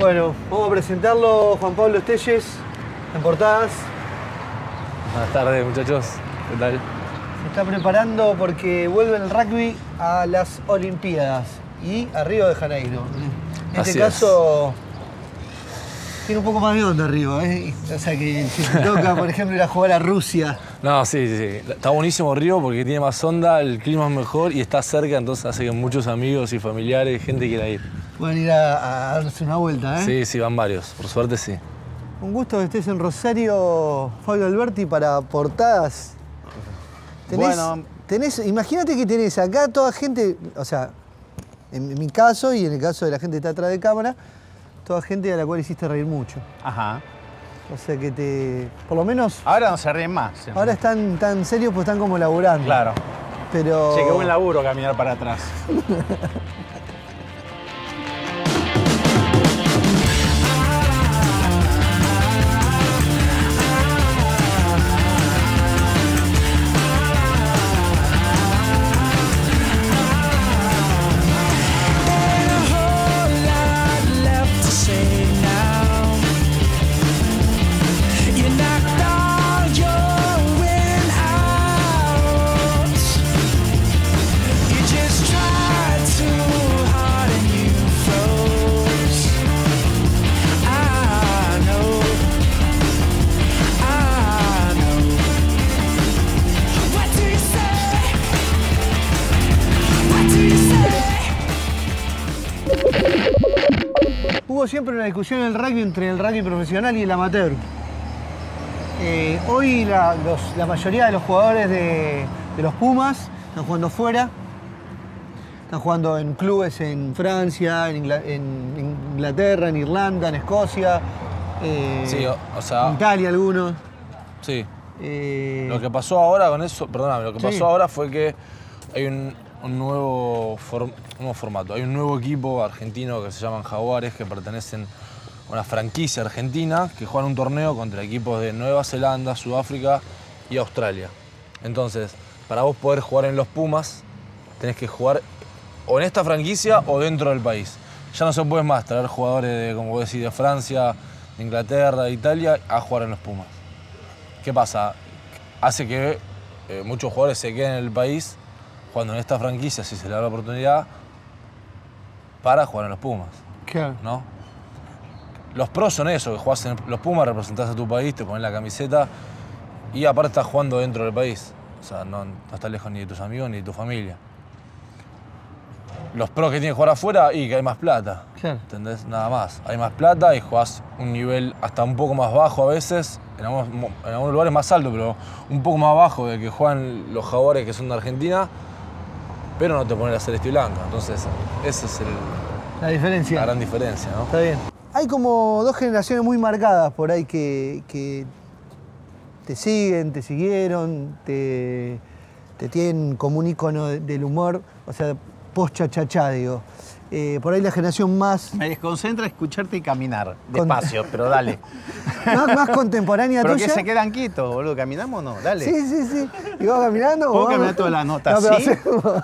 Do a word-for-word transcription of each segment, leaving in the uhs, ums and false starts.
Bueno, vamos a presentarlo, Juan Pablo Estelles, en portadas. Buenas tardes, muchachos. ¿Qué tal? Se está preparando porque vuelve el rugby a las Olimpiadas y a Río de Janeiro. En este Así caso, es. tiene un poco más de onda Río, ¿eh? O sea que si te toca, por ejemplo, ir a jugar a Rusia. No, sí, sí, sí. Está buenísimo Río porque tiene más onda, el clima es mejor y está cerca, entonces hace que muchos amigos y familiares, gente quiera ir. Pueden ir a, a darse una vuelta, ¿eh? Sí, sí, van varios. Por suerte, sí. Un gusto que estés en Rosario, Fabio Alberti, para portadas. Tenés, Bueno. tenés, imagínate que tenés acá toda gente, o sea, en, en mi caso y en el caso de la gente que está atrás de cámara, toda gente a la cual hiciste reír mucho. Ajá. O sea que te, por lo menos, Ahora no se ríen más. ahora están tan serios pues están como laburando. Claro. Pero... Che, qué buen laburo caminar para atrás. Hubo siempre una discusión en el rugby entre el rugby profesional y el amateur. Eh, hoy la, los, la mayoría de los jugadores de, de los Pumas están jugando fuera. Están jugando en clubes en Francia, en, Ingl en Inglaterra, en Irlanda, en Escocia. Eh, Sí, o, o sea, en Italia algunos. sí. Eh, Lo que pasó ahora con eso, perdóname, lo que Sí. pasó ahora fue que hay un, un nuevo, form, un nuevo formato. Hay un nuevo equipo argentino que se llaman Jaguares, que pertenecen a una franquicia argentina, que juegan un torneo contra equipos de Nueva Zelanda, Sudáfrica y Australia. Entonces, para vos poder jugar en los Pumas, tenés que jugar o en esta franquicia o dentro del país. Ya no se puede más traer jugadores de, como vos decís, de Francia, de Inglaterra, de Italia, a jugar en los Pumas. ¿Qué pasa? Hace que eh, muchos jugadores se queden en el país jugando en esta franquicia, si se le da la oportunidad, para jugar en los Pumas, claro. ¿no? Los pros son eso, que jugás en los Pumas, representás a tu país, te pones la camiseta y aparte estás jugando dentro del país. O sea, no, no estás lejos ni de tus amigos ni de tu familia. Los pros que tienen que jugar afuera, y que hay más plata, Claro. ¿entendés? Nada más. Hay más plata y jugás un nivel hasta un poco más bajo a veces, en algunos, en algunos lugares más alto, pero un poco más bajo de que juegan los Jaguares que son de Argentina, pero no te ponen la celeste y blanca. Entonces, esa es el, La diferencia. la gran diferencia, ¿no? Está bien. Hay como dos generaciones muy marcadas por ahí que, que te siguen, te siguieron, te, te tienen como un ícono de- del humor, o sea, post-chachachá, digo. Eh, por ahí la generación más, Me desconcentra escucharte y caminar. Con- Despacio, pero dale. más, más contemporánea Pero tuya. que se quedan quietos, boludo. ¿Caminamos o no? Dale. Sí, sí, sí. ¿Y vas caminando? o ¿Puedo vamos? caminar toda la nota No, pero así? hacemos-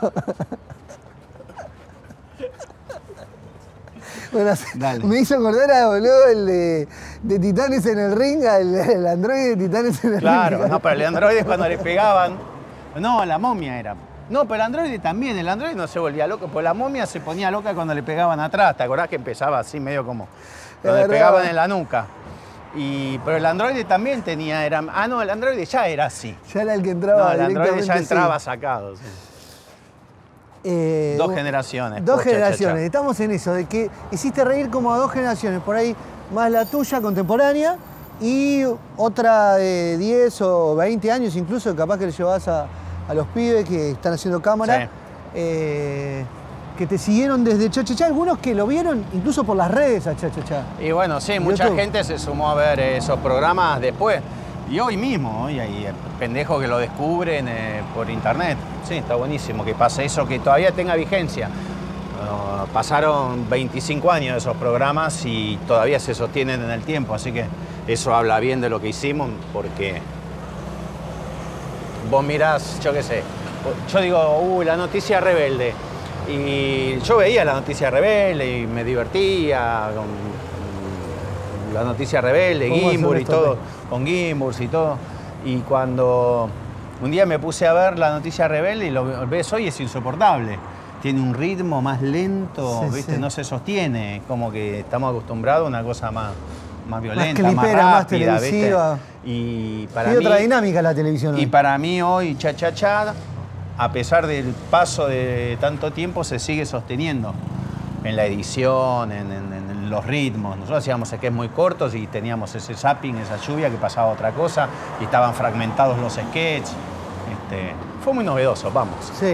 Bueno, Dale. me hizo acordar a boludo el de, de Titanes en el ring, el, el androide de Titanes en el Claro, ring. no, pero el androide cuando le pegaban. No, la momia era. No, pero el androide también. El androide no se volvía loco, porque la momia se ponía loca cuando le pegaban atrás. ¿Te acordás que empezaba así, medio como. Cuando le verdad. pegaban en la nuca. Y, pero el androide también tenía. Era, ah, no, el androide ya era así. Ya era el que entraba No, el androide ya directamente, sí. entraba sacado. sí. Eh, Dos vos- generaciones. Dos pocha, generaciones. chacha. Estamos en eso, de que hiciste reír como a dos generaciones. Por ahí más la tuya, contemporánea, y otra de diez o veinte años incluso, capaz que le llevas a, a los pibes que están haciendo cámara, Sí. eh, que te siguieron desde Cha-Cha-Cha, algunos que lo vieron incluso por las redes a Cha-Cha-Cha. Y bueno, sí, mucha YouTube. gente se sumó a ver esos programas después. Y hoy mismo, hoy hay pendejos que lo descubren eh, por internet. Sí, está buenísimo que pase eso, que todavía tenga vigencia. Uh, pasaron veinticinco años de esos programas y todavía se sostienen en el tiempo, así que eso habla bien de lo que hicimos, porque vos mirás, yo qué sé, yo digo, uh, la noticia rebelde. Y yo veía la noticia rebelde y me divertía, con- la noticia rebelde, Gimbur y todo, con Gimburs y todo. Y cuando un día me puse a ver la noticia rebelde y lo ves hoy, es insoportable. Tiene un ritmo más lento, sí, ¿viste? Sí. No se sostiene, como que estamos acostumbrados a una cosa más, más violenta, más, clipera, más rápida, más televisiva. ¿Viste? Y para y mí, otra dinámica la televisión. Y para mí hoy, Cha Cha Cha, a pesar del paso de tanto tiempo, se sigue sosteniendo en la edición, en, en, en los ritmos. Nosotros hacíamos sketches muy cortos y teníamos ese zapping, esa lluvia, que pasaba otra cosa, y estaban fragmentados los sketches. Este, fue muy novedoso, vamos. Sí.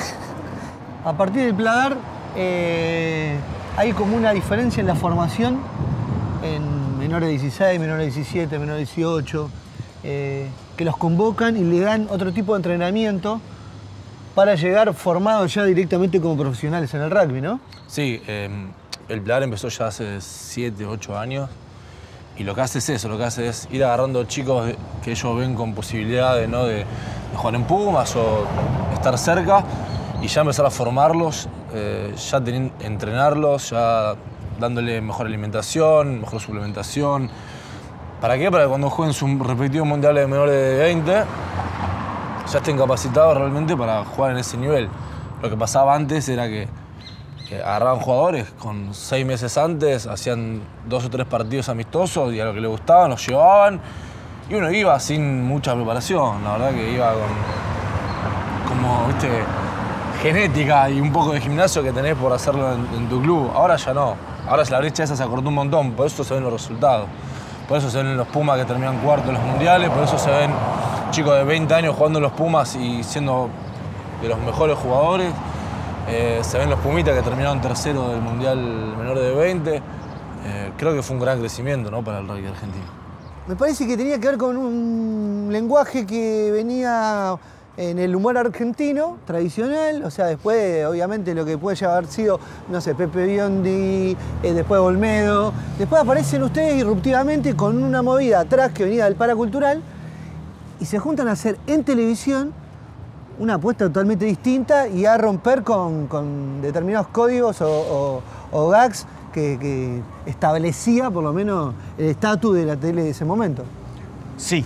A partir del Pladar, eh, hay como una diferencia en la formación en menores de dieciséis, menores de diecisiete, menores de dieciocho, eh, que los convocan y le dan otro tipo de entrenamiento para llegar formados ya directamente como profesionales en el rugby, ¿no? Sí, eh, el Pladar empezó ya hace siete, ocho años y lo que hace es eso, lo que hace es ir agarrando chicos que ellos ven con posibilidades, ¿no? de, de jugar en Pumas o estar cerca y ya empezar a formarlos, eh, ya teniendo, entrenarlos, ya dándole mejor alimentación, mejor suplementación. ¿Para qué? Para que cuando jueguen sus respectivos mundiales de menores de veinte ya estén capacitados realmente para jugar en ese nivel. Lo que pasaba antes era que, que agarraban jugadores con seis meses antes, hacían dos o tres partidos amistosos y a lo que les gustaban los llevaban y uno iba sin mucha preparación. La verdad que iba con, como, viste, genética y un poco de gimnasio que tenés por hacerlo en, en tu club. Ahora ya no. Ahora la brecha esa se acortó un montón, por eso se ven los resultados. Por eso se ven los Pumas que terminan cuarto en los mundiales, por eso se ven chicos de veinte años jugando en los Pumas y siendo de los mejores jugadores. Eh, se ven los Pumitas que terminaron tercero del Mundial menor de veinte. Eh, creo que fue un gran crecimiento, ¿no?, para el rugby argentino. Me parece que tenía que ver con un lenguaje que venía en el humor argentino tradicional, o sea, después obviamente lo que puede haber sido, no sé, Pepe Biondi, eh, después Olmedo, después aparecen ustedes irruptivamente con una movida atrás que venía del paracultural y se juntan a hacer en televisión una apuesta totalmente distinta y a romper con, con determinados códigos o, o, o gags que, que establecía por lo menos el estatus de la tele de ese momento. Sí.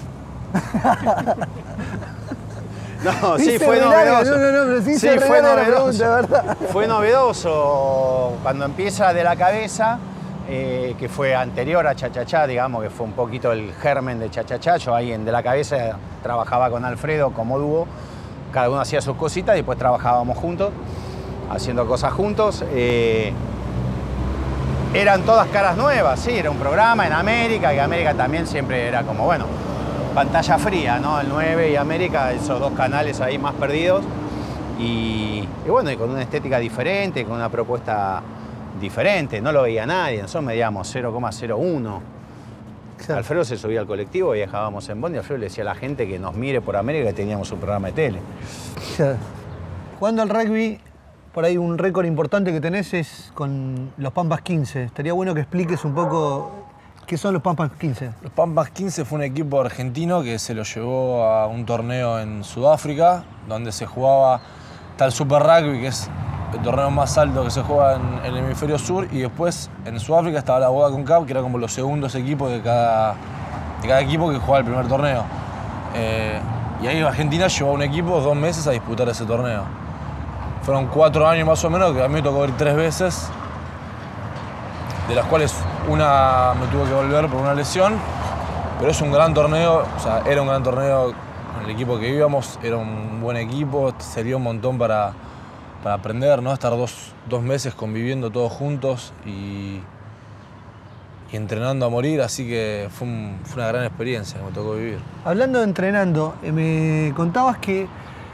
No, sí, fue novedoso. No, no, no, sí, sí fue novedoso. Pregunta, fue novedoso cuando empieza De la Cabeza, eh, que fue anterior a Cha Cha Cha, digamos, que fue un poquito el germen de Cha Cha Cha. Yo ahí en De la Cabeza trabajaba con Alfredo como dúo, cada uno hacía sus cositas y después trabajábamos juntos, haciendo cosas juntos. Eh, eran todas caras nuevas, sí, era un programa en América, y América también siempre era como, bueno, pantalla fría, ¿no? El nueve y América, esos dos canales ahí más perdidos. Y, y bueno, y con una estética diferente, con una propuesta diferente. No lo veía nadie, nosotros medíamos cero coma cero uno. Claro. Alfredo se subía al colectivo, viajábamos en Bondi, y Alfredo le decía a la gente que nos mire por América que teníamos un programa de tele. Claro. Jugando al rugby, por ahí un récord importante que tenés es con los Pampas quince. Estaría bueno que expliques un poco ¿qué son los Pampas quince? Los Pampas quince fue un equipo argentino que se lo llevó a un torneo en Sudáfrica, donde se jugaba tal Super Rugby, que es el torneo más alto que se juega en, en el hemisferio sur, y después en Sudáfrica estaba la Vodacom Cup, que era como los segundos equipos de cada, de cada equipo que jugaba el primer torneo. Eh, y ahí Argentina llevó a un equipo dos meses a disputar ese torneo. Fueron cuatro años más o menos, que a mí me tocó ir tres veces, de las cuales una me tuve que volver por una lesión, pero es un gran torneo, o sea, era un gran torneo con el equipo que íbamos, era un buen equipo, servía un montón para, para aprender, ¿no? Estar dos, dos meses conviviendo todos juntos y, y entrenando a morir, así que fue, un, fue una gran experiencia que me tocó vivir. Hablando de entrenando, me contabas que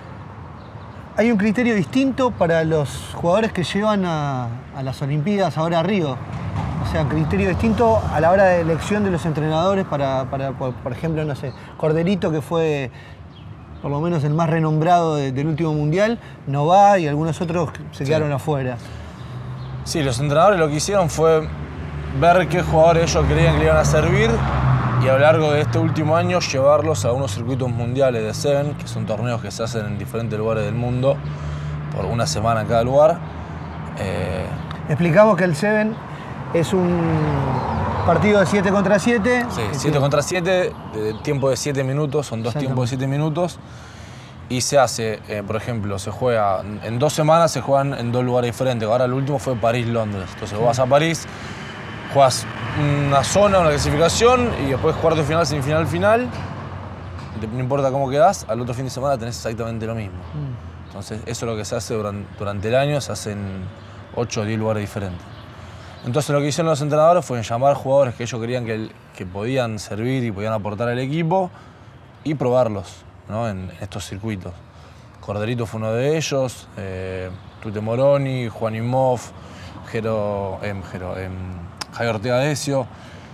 hay un criterio distinto para los jugadores que llevan a, a las Olimpiadas ahora a Río. O sea, un criterio distinto a la hora de elección de los entrenadores para, para por, por ejemplo, no sé, Corderito, que fue por lo menos el más renombrado de, del último mundial, no va y algunos otros se quedaron sí. afuera. Sí, los entrenadores lo que hicieron fue ver qué jugadores ellos creían que le iban a servir y a lo largo de este último año llevarlos a unos circuitos mundiales de Seven, que son torneos que se hacen en diferentes lugares del mundo, por una semana en cada lugar. Eh... Explicamos que el Seven es un, Partido de siete contra siete. Sí, siete contra siete, de tiempo de siete minutos, son dos tiempos de siete minutos. Y se hace, eh, por ejemplo, se juega, en dos semanas se juegan en dos lugares diferentes. Ahora el último fue París-Londres. Entonces vos vas a París, juegas una zona, una clasificación y después cuarto final, semifinal, final. No importa cómo quedás, al otro fin de semana tenés exactamente lo mismo. Mm. Entonces eso es lo que se hace durante, durante el año, se hace en ocho o diez lugares diferentes. Entonces lo que hicieron los entrenadores fue llamar jugadores que ellos creían que, que podían servir y podían aportar al equipo y probarlos, ¿no? en estos circuitos. Corderito fue uno de ellos, eh, Tute Moroni, Juan Imov, Jero, eh, Jero, eh, Javier Ortega Decio.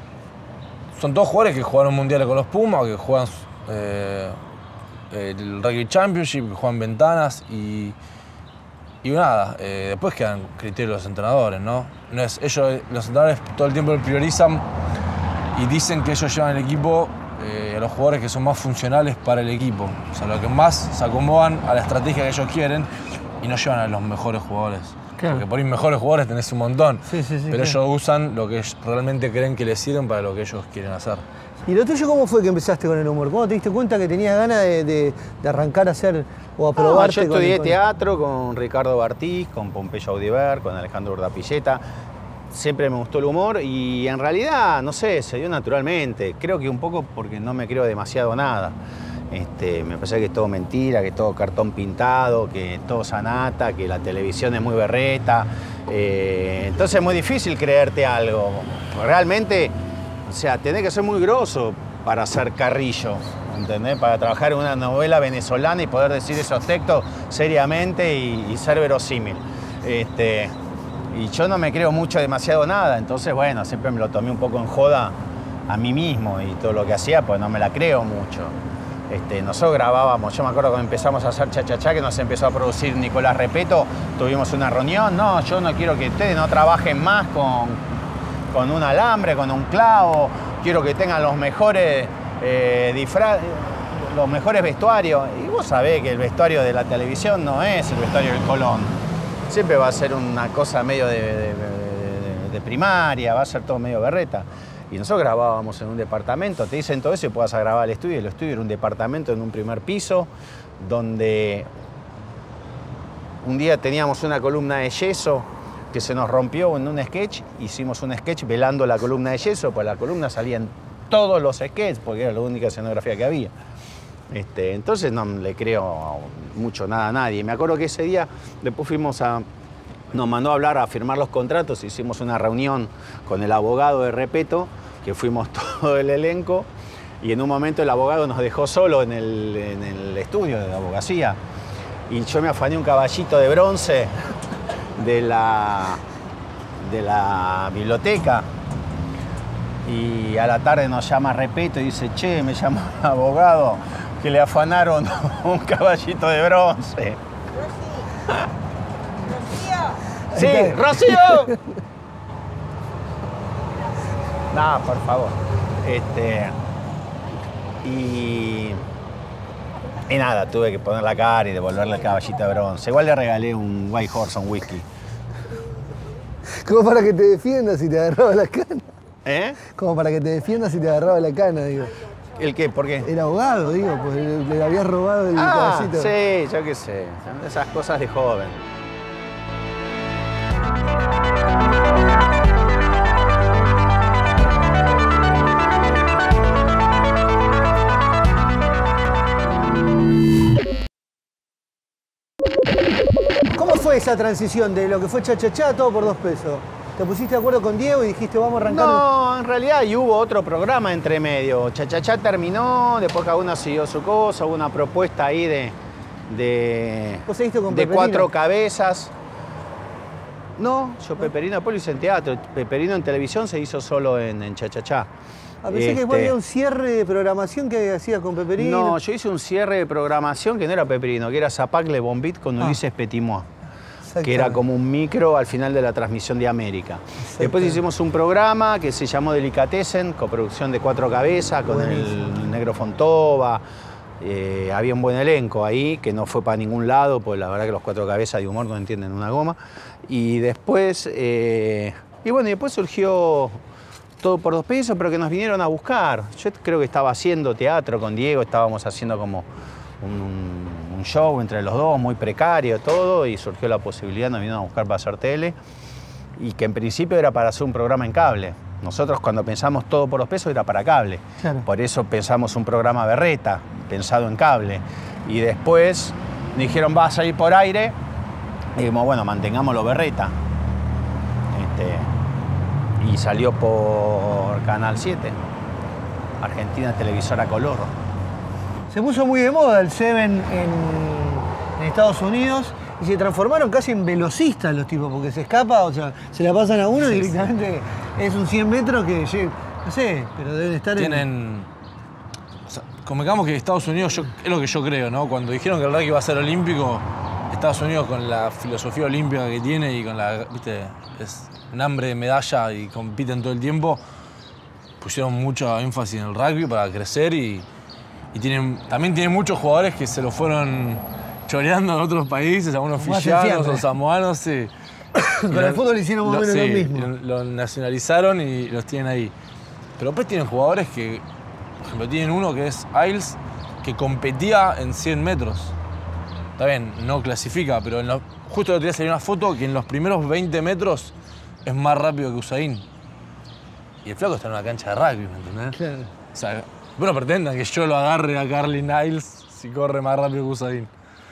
Son todos jugadores que jugaron mundiales con los Pumas, que juegan eh, el Rugby Championship, que juegan ventanas y, y nada. Eh, después quedan criterios de los entrenadores, ¿no? no es, ellos, los entrenadores todo el tiempo lo priorizan y dicen que ellos llevan el equipo eh, a los jugadores que son más funcionales para el equipo. O sea, los que más se acomodan a la estrategia que ellos quieren y no llevan a los mejores jugadores. Claro. Porque por ahí mejores jugadores tenés un montón, sí, sí, sí, pero claro. ellos usan lo que realmente creen que les sirven para lo que ellos quieren hacer. ¿Y lo tuyo cómo fue que empezaste con el humor? ¿Cómo te diste cuenta que tenías ganas de, de, de arrancar a hacer o a probarte? No, yo estudié con, teatro con Ricardo Bartiz, con Pompeyo Audiver, con Alejandro Urdapilleta. Siempre me gustó el humor y en realidad, no sé, se dio naturalmente. Creo que un poco porque no me creo demasiado nada. Este, me parece que es todo mentira, que es todo cartón pintado, que es todo sanata, que la televisión es muy berreta. Eh, entonces es muy difícil creerte algo. Realmente, o sea, tenés que ser muy grosso para ser Carrillo, ¿entendés? Para trabajar en una novela venezolana y poder decir esos textos seriamente y, y ser verosímil. Este, y yo no me creo mucho demasiado nada, entonces, bueno, siempre me lo tomé un poco en joda a mí mismo y todo lo que hacía, pues no me la creo mucho. Este, nosotros grabábamos, yo me acuerdo cuando empezamos a hacer Cha-Cha-Cha, que nos empezó a producir Nicolás Repeto, tuvimos una reunión, no, yo no quiero que ustedes no trabajen más con, con un alambre, con un clavo, quiero que tengan los mejores eh, disfraces, los mejores vestuarios. Y vos sabés que el vestuario de la televisión no es el vestuario del Colón, siempre va a ser una cosa medio de, de, de, de primaria, va a ser todo medio berreta. Y nosotros grabábamos en un departamento, te dicen todo eso y puedas grabar el estudio. El estudio era un departamento en un primer piso, donde un día teníamos una columna de yeso que se nos rompió en un sketch. Hicimos un sketch velando la columna de yeso, pues la columna salía en todos los sketches, porque era la única escenografía que había. Este, entonces no le creo mucho nada a nadie. Me acuerdo que ese día después fuimos a... Nos mandó a hablar, a firmar los contratos, hicimos una reunión con el abogado de Repeto, que fuimos todo el elenco, y en un momento el abogado nos dejó solo en el, en el estudio de abogacía. Y yo me afané un caballito de bronce de la, de la biblioteca, y a la tarde nos llama Repeto y dice, che, me llamó el abogado, que le afanaron un caballito de bronce. ¡Sí, Rocío! No, por favor. Este, y, y nada, tuve que poner la cara y devolverle el caballito de bronce. Igual le regalé un White Horse, un whisky. Como para que te defiendas si te agarraba la cana. ¿Eh? Como para que te defiendas si te agarraba la cana, digo. ¿El qué? ¿Por qué? El abogado, digo, pues le, le habías robado el ah, caballito. Sí, yo qué sé. Son esas cosas de joven. ¿Cómo fue esa transición de lo que fue Cha-Cha-Cha a todo por dos pesos? ¿Te pusiste de acuerdo con Diego y dijiste vamos a arrancar? No, en realidad y hubo otro programa entre medio. Cha-Cha-Cha terminó, después cada uno siguió su cosa, hubo una propuesta ahí de, de, ¿Vos seguiste con de Peperino? Cuatro cabezas. No, yo Peperino después lo hice en teatro. Peperino en televisión se hizo solo en, en Cha-Cha-Cha. A pensé este... que había un cierre de programación que hacías con Peperino. No, yo hice un cierre de programación que no era Peperino, que era Zapacle Bombit con Ulises ah. Petimois, que era como un micro al final de la transmisión de América. Después hicimos un programa que se llamó Delicatessen, coproducción de Cuatro Cabezas, con Buenísimo. el Negro Fontova. Eh, había un buen elenco ahí, que no fue para ningún lado, pues la verdad que los Cuatro Cabezas de humor no entienden una goma. Y después, eh, y bueno, y después surgió todo por dos pesos, pero que nos vinieron a buscar. Yo creo que estaba haciendo teatro con Diego, estábamos haciendo como un, un show entre los dos, muy precario todo, y surgió la posibilidad, nos vinieron a buscar para hacer tele, y que en principio era para hacer un programa en cable. Nosotros cuando pensamos todo por dos pesos era para cable. Claro. Por eso pensamos un programa berreta, pensado en cable. Y después nos dijeron, va a salir por aire. Y dijimos, bueno, mantengámoslo berreta. Este, y salió por Canal siete, Argentina Televisora Color. Se puso muy de moda el Seven en, en Estados Unidos y se transformaron casi en velocistas los tipos, porque se escapa, o sea, se la pasan a uno sí, y directamente sí. Es un cien metros que, no sé, pero deben estar Tienen... en... O sea, convengamos que Estados Unidos, yo, es lo que yo creo, ¿no? Cuando dijeron que el rugby iba a ser olímpico, Estados Unidos con la filosofía olímpica que tiene y con la, viste, es un hambre de medalla y compiten todo el tiempo, pusieron mucho énfasis en el rugby para crecer y, y tienen, también tienen muchos jugadores que se lo fueron choreando en otros países, algunos fijianos o samoanos, sí. Con el fútbol hicieron más o menos sí, lo mismo. Lo nacionalizaron y los tienen ahí. Pero después tienen jugadores que, por ejemplo, tienen uno que es Ailes, que competía en cien metros. Está bien, no clasifica, pero en lo, justo el otro día salió una foto que en los primeros veinte metros es más rápido que Usain. Y el flaco está en una cancha de rugby, ¿me entendés? Claro. O sea, bueno, pretendan que yo lo agarre a Carly Niles si corre más rápido que Usain.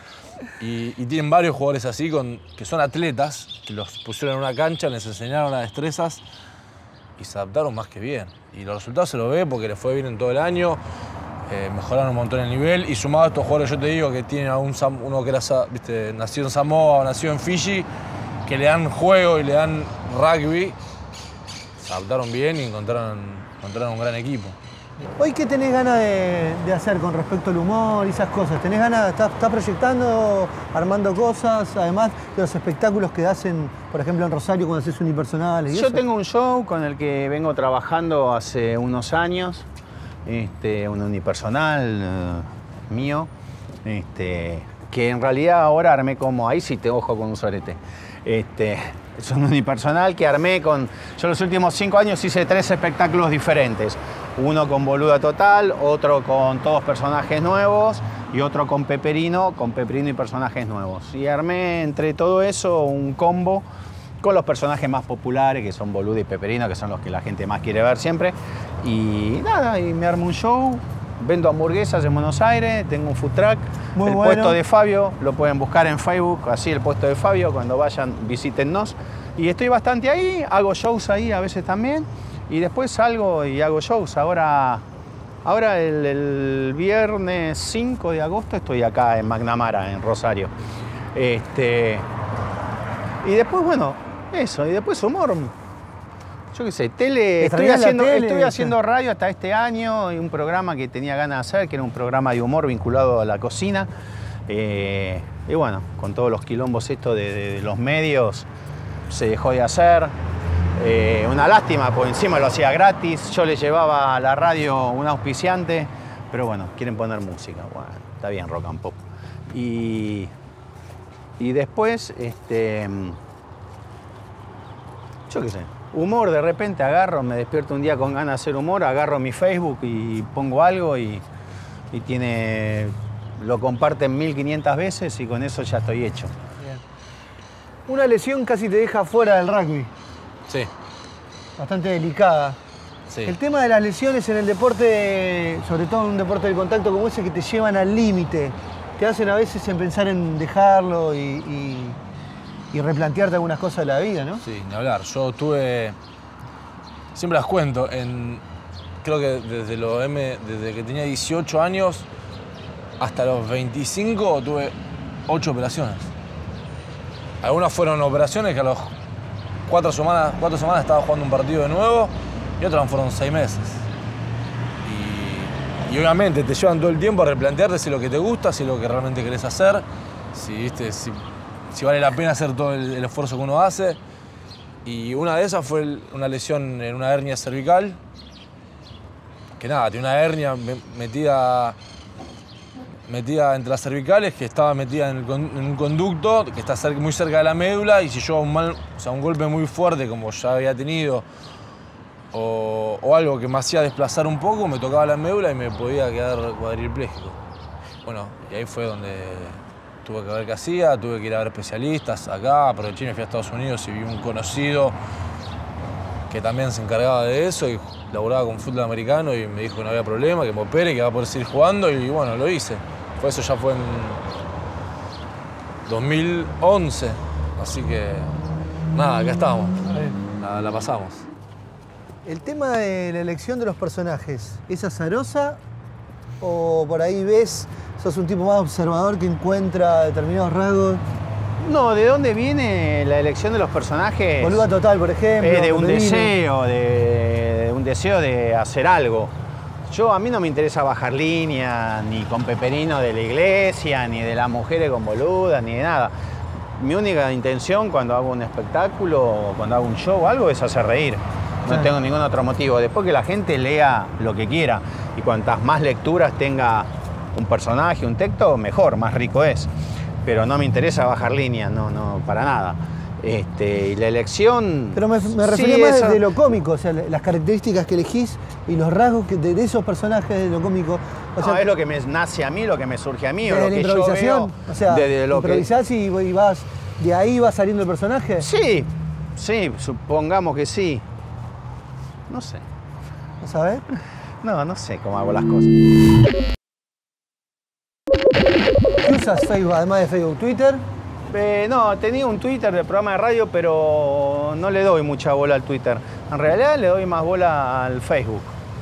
Y, y tienen varios jugadores así, con, que son atletas, que los pusieron en una cancha, les enseñaron las destrezas y se adaptaron más que bien. Y los resultados se los ve porque les fue bien en todo el año, eh, mejoraron un montón el nivel y sumado a estos jugadores, yo te digo, que tienen a un, uno que era, viste, nació en Samoa o nació en Fiji, que le dan juego y le dan rugby, se adaptaron bien y encontraron, encontraron un gran equipo. Hoy, ¿qué tenés ganas de, de hacer con respecto al humor y esas cosas? ¿Tenés ganas, estás, estás proyectando, armando cosas, además de los espectáculos que hacen, por ejemplo, en Rosario cuando haces unipersonales y Yo eso? tengo un show con el que vengo trabajando hace unos años, este, un unipersonal uh, mío, este, que en realidad ahora armé como, ahí sí te ojo con un sorete. Este, es un unipersonal que armé con, yo los últimos cinco años hice tres espectáculos diferentes. Uno con Boluda Total, otro con todos personajes nuevos y otro con Peperino, con Peperino y personajes nuevos. Y armé entre todo eso un combo con los personajes más populares, que son Boluda y Peperino, que son los que la gente más quiere ver siempre. Y nada, y me armo un show, vendo hamburguesas en Buenos Aires, tengo un food truck. Muy el bueno. Puesto de Fabio, lo pueden buscar en Facebook, así el puesto de Fabio, cuando vayan visítennos. Y estoy bastante ahí, hago shows ahí a veces también. Y después salgo y hago shows. Ahora, ahora el, el viernes cinco de agosto estoy acá en McNamara, en Rosario. Este, y después, bueno, eso. Y después humor. Yo qué sé, tele. Estoy haciendo, tele, estoy haciendo radio hasta este año. Y un programa que tenía ganas de hacer, que era un programa de humor vinculado a la cocina. Eh, y bueno, con todos los quilombos estos de, de, de los medios, se dejó de hacer. Eh, una lástima, porque encima lo hacía gratis, yo le llevaba a la radio un auspiciante, pero bueno, quieren poner música, bueno, está bien, rock and pop. Y, y después, este, yo qué sé, humor, de repente agarro, me despierto un día con ganas de hacer humor, agarro mi Facebook y pongo algo y, y tiene, lo comparten mil quinientas veces y con eso ya estoy hecho. Bien. Una lesión casi te deja fuera del rugby. Sí. Bastante delicada. Sí. El tema de las lesiones en el deporte, sobre todo en un deporte de contacto como ese, que te llevan al límite, te hacen a veces en pensar en dejarlo y, y, y replantearte algunas cosas de la vida, ¿no? Sí, ni hablar. Yo tuve, siempre las cuento, en, creo que desde, lo M, desde que tenía dieciocho años hasta los veinticinco tuve ocho operaciones. Algunas fueron operaciones que a los Cuatro semanas, cuatro semanas estaba jugando un partido de nuevo y otras fueron seis meses. Y, y obviamente te llevan todo el tiempo a replantearte si lo que te gusta, si es lo que realmente querés hacer, si, ¿viste? si, si vale la pena hacer todo el, el esfuerzo que uno hace. Y una de esas fue una lesión en una hernia cervical, que nada, tenía una hernia metida, metida entre las cervicales, que estaba metida en, el, en un conducto que está cerca, muy cerca de la médula, y si yo un, mal, o sea, un golpe muy fuerte como ya había tenido, o, o algo que me hacía desplazar un poco, me tocaba la médula y me podía quedar cuadripléjico. Bueno, y ahí fue donde tuve que ver qué hacía, tuve que ir a ver especialistas acá, aproveché y me fui a Estados Unidos y vi un conocido que también se encargaba de eso y laburaba con fútbol americano y me dijo que no había problema, que me opere, que iba a poder seguir jugando y bueno, lo hice. Fue eso ya fue en dos mil once, así que nada, acá estamos, la, la pasamos. El tema de la elección de los personajes, ¿es azarosa o por ahí ves, sos un tipo más observador que encuentra determinados rasgos? No, ¿de dónde viene la elección de los personajes? Boluda Total, por ejemplo. Es de un Peperino. deseo, de, de un deseo de hacer algo. Yo, a mí no me interesa bajar línea, ni con Peperino de la iglesia, ni de las mujeres con boludas, ni de nada. Mi única intención cuando hago un espectáculo, o cuando hago un show o algo, es hacer reír. No Claro. tengo ningún otro motivo. Después que la gente lea lo que quiera y cuantas más lecturas tenga un personaje, un texto, mejor, más rico es. Pero no me interesa bajar línea, no, no, para nada. Este, y la elección... Pero me, me refería sí, más eso- de lo cómico, o sea, las características que elegís y los rasgos que de, de esos personajes de lo cómico. O No, sea, es lo que me nace a mí, lo que me surge a mí, o desde lo la que yo improvisación, veo. o sea, desde lo que... improvisás y, y vas, de ahí va saliendo el personaje. Sí, sí, supongamos que sí. No sé. ¿No sabés? No, no sé cómo hago las cosas. ¿Qué usas Facebook, además de Facebook? ¿Twitter? Eh, no, tenía un Twitter de programa de radio, pero no le doy mucha bola al Twitter. En realidad le doy más bola al Facebook.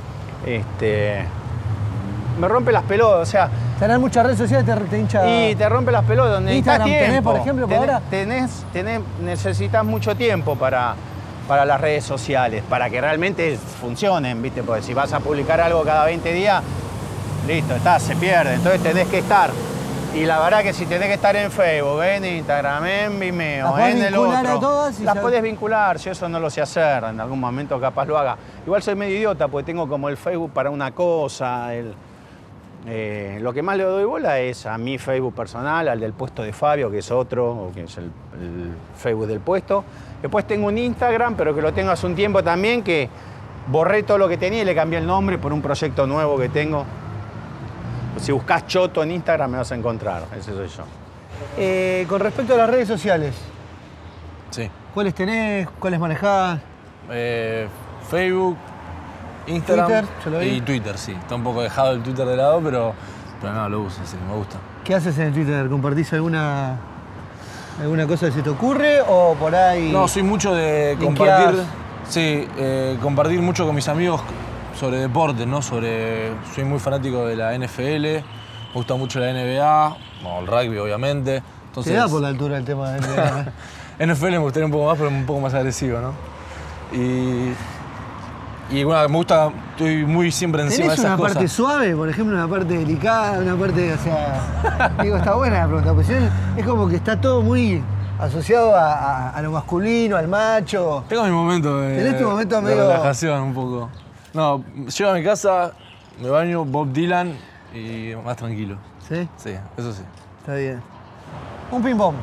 Este, me rompe las pelotas, o sea, Tenés muchas redes sociales, te, te hincha... y te rompe las pelotas. Necesitas Instagram tenés, tiempo. por ejemplo, por tenés, ahora. Tenés, tenés, necesitas mucho tiempo para, para las redes sociales, para que realmente funcionen, ¿viste? Porque si vas a publicar algo cada veinte días, listo, está, se pierde. Entonces tenés que estar. Y la verdad que si tenés que estar en Facebook, en Instagram, en Vimeo, ¿Las podés en el vincular otro, a todas y las ya- podés vincular. Yo eso no lo sé hacer, en algún momento capaz lo haga. Igual soy medio idiota porque tengo como el Facebook para una cosa, el, eh, lo que más le doy bola es a mi Facebook personal, al del puesto de Fabio, que es otro, o que es el, el Facebook del puesto. Después tengo un Instagram, pero que lo tengo hace un tiempo también, que borré todo lo que tenía y le cambié el nombre por un proyecto nuevo que tengo. Si buscas Choto en Instagram me vas a encontrar, ese soy yo. Eh, con respecto a las redes sociales, Sí. ¿cuáles tenés? ¿Cuáles manejás? Eh, Facebook, Instagram Twitter, yo lo vi. y Twitter, sí. Está un poco dejado el Twitter de lado, pero, pero no, lo uso, sí, me gusta. ¿Qué haces en el Twitter? ¿Compartís alguna, alguna cosa que se te ocurre o por ahí...? No, soy mucho de linkeás? compartir, sí, eh, compartir mucho con mis amigos sobre deporte, ¿no? Sobre, soy muy fanático de la N F L, me gusta mucho la N B A, bueno, el rugby obviamente. Entonces, Te da por la altura el tema del... N F L me gustaría un poco más, pero un poco más agresivo, ¿no? Y, y bueno, me gusta, estoy muy siempre encima de ¿Tenés esas una cosas. parte suave, por ejemplo, una parte delicada, una parte, o sea... Digo, está buena la pregunta, porque si no, es como que está todo muy asociado a, a- a lo masculino, al macho. Tengo mi momento de, Tenés tu momento de medio- relajación un poco. No, llego a mi casa, me baño, Bob Dylan y más tranquilo. ¿Sí? Sí, eso sí. Está bien. Un ping-pong.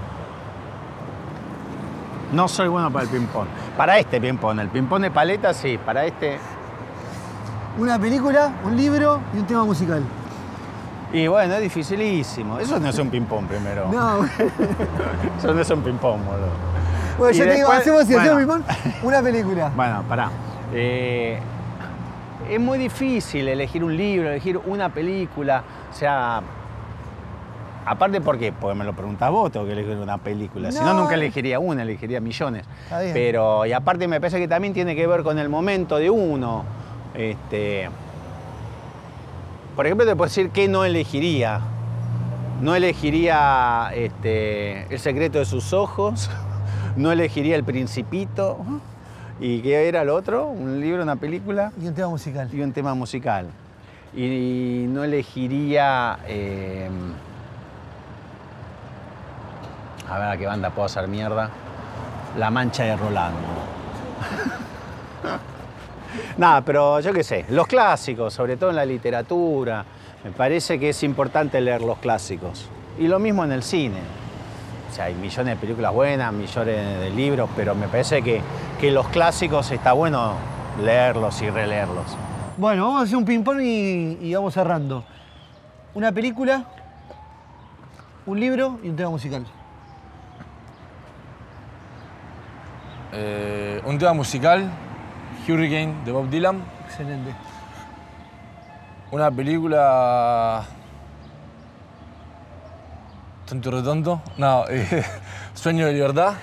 No soy bueno para el ping-pong. Para este ping-pong, el ping-pong de paleta sí, para este... Una película, un libro y un tema musical. Y bueno, es dificilísimo. Eso no es un ping-pong primero. No, Eso no es un ping-pong, boludo. bueno, Y yo te digo, después- hacemos si bueno. hacemos ping-pong, una película. Bueno, pará. Eh, es muy difícil elegir un libro, elegir una película. O sea, aparte, ¿por qué? Porque me lo preguntás vos, tengo que elegir una película. Si no, No. nunca elegiría una, elegiría millones. Está bien. Pero, y aparte me parece que también tiene que ver con el momento de uno. Este, por ejemplo, te puedo decir que no elegiría. No elegiría este, El secreto de sus ojos, no elegiría El Principito. ¿Y qué era lo otro? ¿Un libro, una película? Y un tema musical. Y un tema musical. Y no elegiría... eh, a ver, ¿a qué banda puedo hacer mierda? La Mancha de Rolando. Nada, pero yo qué sé, los clásicos, sobre todo en la literatura, me parece que es importante leer los clásicos. Y lo mismo en el cine. O sea, hay millones de películas buenas, millones de libros, pero me parece que, que los clásicos está bueno leerlos y releerlos. Bueno, vamos a hacer un ping-pong y, y vamos cerrando. Una película, un libro y un tema musical. Eh, un tema musical, Hurricane, de Bob Dylan. Excelente. Una película... Tonto y retonto. No, eh, Sueño de libertad.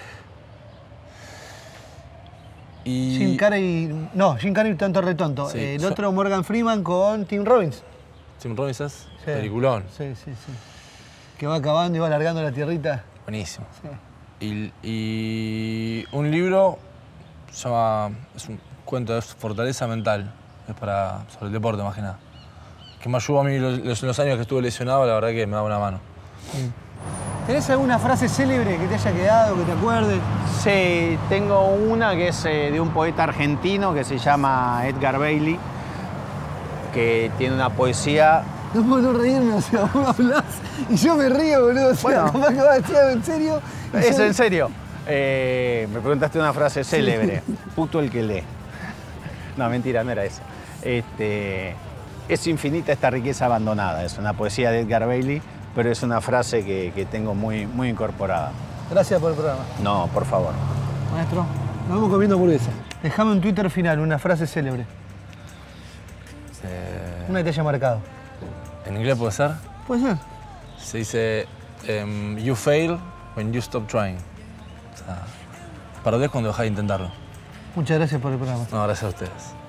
Y... Jim Carrey... No, Jim Carrey tanto retonto. Sí, Eh, el so- otro Morgan Freeman con Tim Robbins. Tim Robbins es Sí. peliculón. Sí, sí, sí. Que va acabando y va alargando la tierrita. Buenísimo. Sí. Y, y un libro se llama, es un cuento de fortaleza mental, es para, sobre el deporte más que nada. Que me ayudó a mí los, los, los años que estuve lesionado, la verdad que me da una mano. ¿Tenés alguna frase célebre que te haya quedado, que te acuerdes? Sí, tengo una que es eh, de un poeta argentino que se llama Edgar Bailey, que tiene una poesía... No puedo no reírme, o sea, vos hablás y yo me río, boludo. O sea, Bueno. capaz que vas a decir algo en serio. y Es yo- en serio. Eh, me preguntaste una frase célebre. Puto el que lee. No, mentira, no era esa. Este, es infinita esta riqueza abandonada. Es una poesía de Edgar Bailey, pero es una frase que, que tengo muy, muy incorporada. Gracias por el programa. No, por favor. Maestro, nos vamos comiendo hamburguesa. Déjame un Twitter final, una frase célebre. Eh, Una que te haya marcado. ¿En inglés puede ser? ¿Puede ser? Se dice, em, you fail when you stop trying. O sea, perdés cuando dejás de intentarlo. Muchas gracias por el programa. No, gracias a ustedes.